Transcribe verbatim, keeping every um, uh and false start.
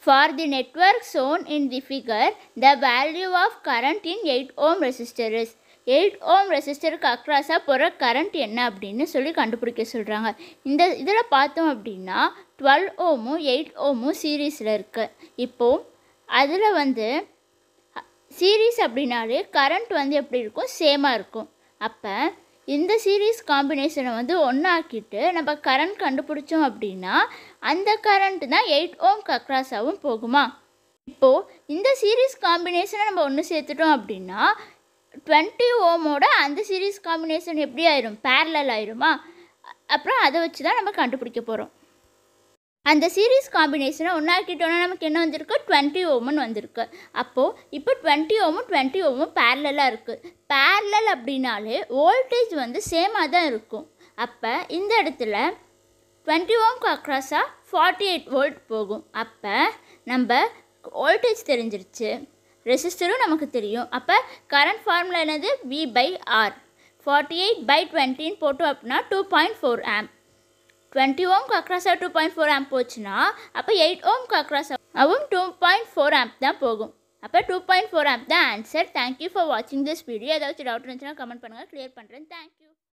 For the network shown in the figure, the value of current in eight ohm resistor is eight ohm ரெசிஸ்டருக்கு அக்ராஸாக போகிற current என்ன அப்படின்னு சொல்லி கண்டுபிடிக்க சொல்கிறாங்க. இந்த இதில் பார்த்தோம் அப்படின்னா டுவெல் ஓமும் எயிட் ஓமும் சீரீஸில் இருக்குது. இப்போது அதில் வந்து சீரீஸ் அப்படின்னாலே கரண்ட் வந்து எப்படி இருக்கும், சேமாக இருக்கும். அப்போ இந்த சீரீஸ் காம்பினேஷனை வந்து ஒன்றாக்கிட்டு நம்ம கரண்ட் கண்டுபிடிச்சோம் அப்படின்னா அந்த கரண்ட் தான் எயிட் ஓம்க்கு அக்ராஸாகவும் போகுமா. இப்போது இந்த சீரீஸ் காம்பினேஷனை நம்ம ஒன்று சேர்த்துட்டோம் அப்படின்னா டுவெண்ட்டி ஓமோட அந்த சீரீஸ் காம்பினேஷன் எப்படி ஆயிரும், பேரலல் ஆயிருமா. அப்புறம் அதை வச்சு தான் நம்ம கண்டுபிடிக்க போகிறோம். அந்த சீரீஸ் காம்பினேஷனை ஒன்றாக்கிட்டோன்னா நமக்கு என்ன வந்திருக்கு, டுவெண்ட்டி ஓமுன்னு வந்திருக்கு. அப்போது இப்போ டுவெண்ட்டி ஓமும் டுவெண்ட்டி ஓமும் பேரலாக இருக்குது. பேரலல் அப்படின்னாலே வோல்டேஜ் வந்து சேமாக தான் இருக்கும். அப்போ இந்த இடத்துல டுவெண்ட்டி ஓம்க்கு அக்ராஸாக ஃபார்ட்டி எயிட் வோல்ட் போகும். அப்போ நம்ம வோல்டேஜ் தெரிஞ்சிருச்சு, ரெசிஸ்டரும் நமக்கு தெரியும். அப்போ கரண்ட் ஃபார்முலா என்னது, V by R. Forty eight by டுவெண்ட்டின்னு போட்டோம் அப்படின்னா two point four amp. Twenty ஓம்க்கு அக்ராஸாக டூ பாயிண்ட் ஃபோர் ஆம்ப் போச்சுன்னா அப்போ எயிட் ஓம்க்கு அக்ராஸாகவும் டூ பாயிண்ட் ஃபோர் ஆம்ப் தான் போகும். அப்போ டூ பாயிண்ட் ஃபோர் ஆம்ப் தான் ஆன்சர். தேங்க்யூ ஃபார் வாட்சிங் திஸ் வீடியோ. ஏதாச்சும் டவுட் இருந்துச்சுன்னா கமெண்ட் பண்ணுங்கள், கிளியர் பண்ணுறேன். தேங்க்யூ.